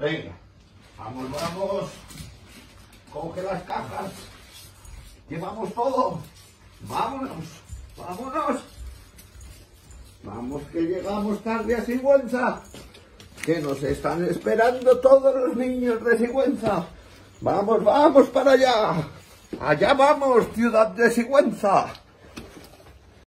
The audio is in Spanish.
Venga, vamos, vamos. Coge las cajas. Llevamos todo. Vámonos, vámonos. Vamos que llegamos tarde a Sigüenza. Que nos están esperando todos los niños de Sigüenza. Vamos, vamos para allá. Allá vamos, ciudad de Sigüenza.